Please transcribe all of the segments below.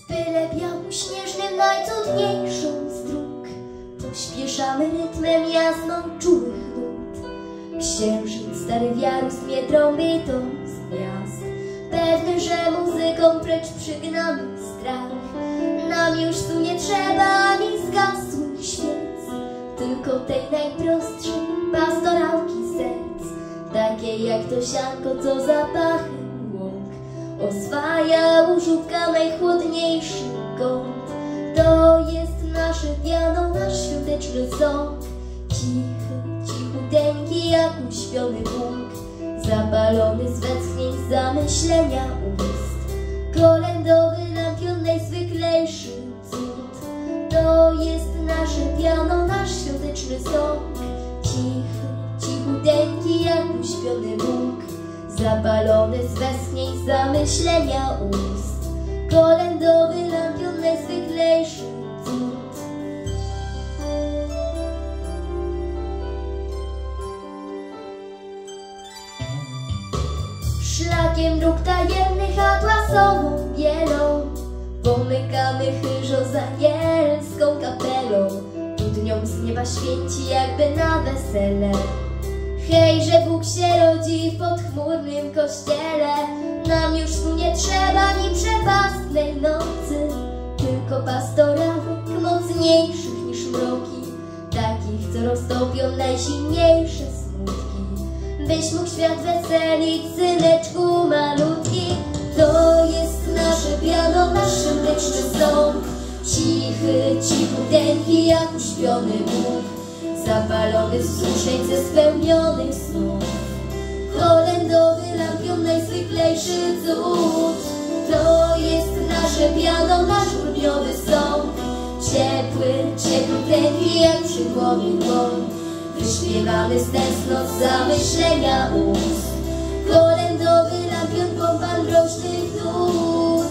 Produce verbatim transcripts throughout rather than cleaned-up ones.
Byle biało-śnieżnym najcudniejszą z dróg pośpieszamy rytmem jasną czułych nut. Księżyc stary wiaru zmie trąbitą z gwiazd, pewny, że muzyką precz przygnamy strach. Nam już tu nie trzeba ani zgasłych świec, tylko tej najprostszej pastorałki serc, takiej jak to sianko, co zapachem łąk oswaja u żółtka najchłodniejszy kąt. To jest nasze piano, nasz świąteczny sąd, cichy, cichuteńki jak uśpiony Bóg, zapalony z westchnień zamyślenia ust. Kolędowy lampion najzwyklejszy cud. To jest nasze piano, nasz świąteczny sąd, cichy, cichuteńki jak uśpiony Bóg, zapalony z westchnień zamyślenia ust. Kolędowy lampion najzwyklejszy cud. Szlakiem dróg tajemnych atłasową bielą pomykamy chyżo za anielską kapelą. Tu dnią z nieba święci jakby na wesele. Hej, że Bóg się rodzi w podchmurnym kościele. Nam już tu nie trzeba ni przepastnej nocy, tylko pastorałek mocniejszych niż mroki, takich, co roztopią najzimniejsze smutki. Byś mógł świat weselić, syneczku malutki. To jest nasze piano, nasz świąteczny sąd, cichy, cichuteńki jak uśpiony Bóg, zapalony w suszeńce spełnionych snów. Kolędowy lampion najzwyklejszy cud. To jest nasze piano, nasz grudniowy sąd, ciepły, ciepluteńki jak przykłony dłoń, wyśpiewany z tęsknot zamyślenia ust. Kolędowy lampion kompan mrocznych nut.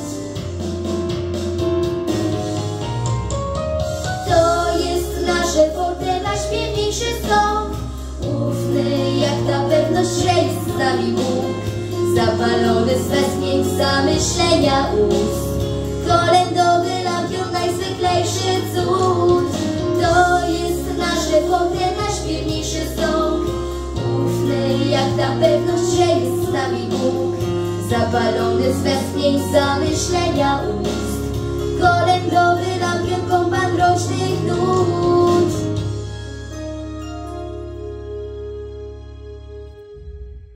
To jest nasze forte, najśpiewniejszy sąd, ufny jak ta pewność, że jest z nami Bóg, zapalony z westchnień zamyślenia ust. Kolędowy lampion najzwyklejszy cud. To jest nasze forte, najśpiewniejszy sąd, ufny jak ta pewność, że jest z nami Bóg, zapalony z westchnień zamyślenia ust. Kolędowy lampion kompan mrocznych nut.